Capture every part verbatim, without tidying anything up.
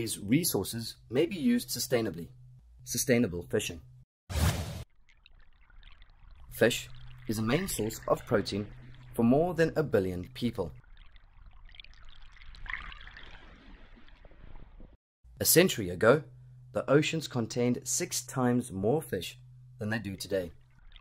sea's resources may be used sustainably. Sustainable fishing. Fish is a main source of protein for more than a billion people. A century ago, the oceans contained six times more fish than they do today.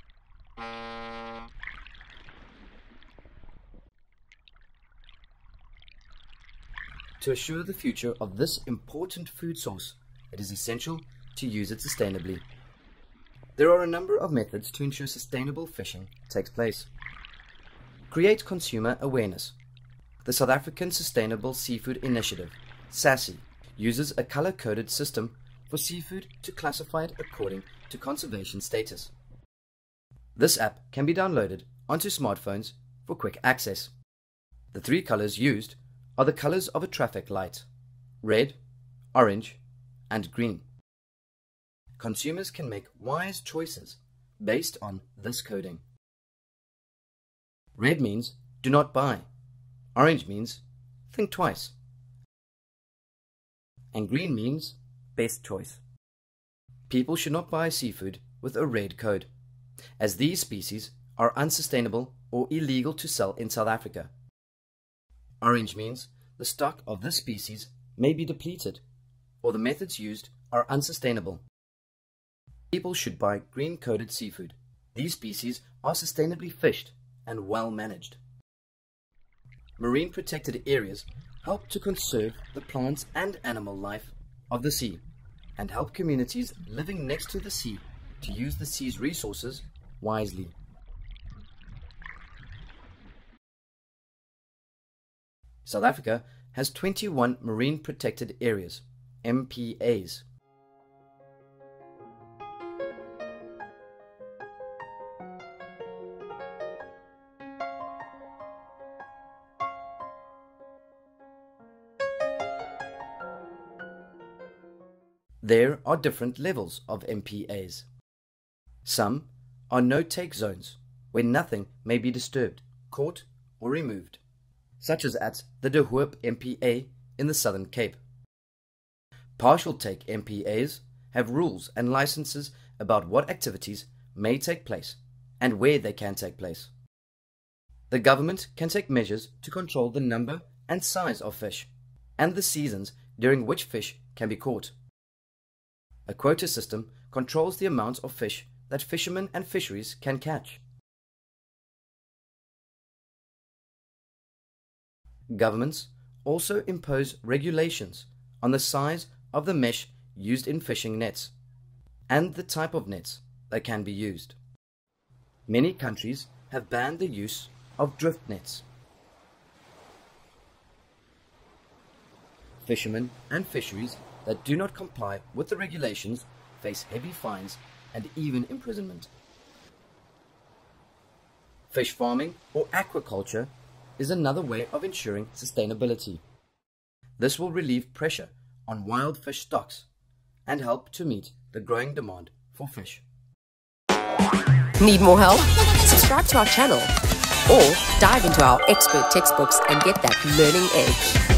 To assure the future of this important food source, it is essential to use it sustainably. There are a number of methods to ensure sustainable fishing takes place. Create consumer awareness. The South African Sustainable Seafood Initiative, SASSI, uses a color-coded system for seafood to classify it according to conservation status. This app can be downloaded onto smartphones for quick access. The three colors used are the colors of a traffic light: red, orange, and green. Consumers can make wise choices based on this coding. Red means do not buy, orange means think twice, and green means best choice. People should not buy seafood with a red code, as these species are unsustainable or illegal to sell in South Africa. Orange means the stock of this species may be depleted, or the methods used are unsustainable. People should buy green-coded seafood. These species are sustainably fished and well managed. Marine protected areas help to conserve the plants and animal life of the sea and help communities living next to the sea to use the sea's resources wisely. South Africa has twenty-one marine protected areas, M P As. There are different levels of M P As. Some are no-take zones, where nothing may be disturbed, caught, or removed, such as at the De Hoop M P A in the Southern Cape. Partial take M P As have rules and licenses about what activities may take place and where they can take place. The government can take measures to control the number and size of fish and the seasons during which fish can be caught. A quota system controls the amount of fish that fishermen and fisheries can catch. Governments also impose regulations on the size of the mesh used in fishing nets and the type of nets that can be used. Many countries have banned the use of drift nets. Fishermen and fisheries that do not comply with the regulations face heavy fines and even imprisonment. Fish farming or aquaculture is another way of ensuring sustainability. This will relieve pressure on wild fish stocks and help to meet the growing demand for fish. Need more help? Subscribe to our channel or dive into our expert textbooks and get that learning edge.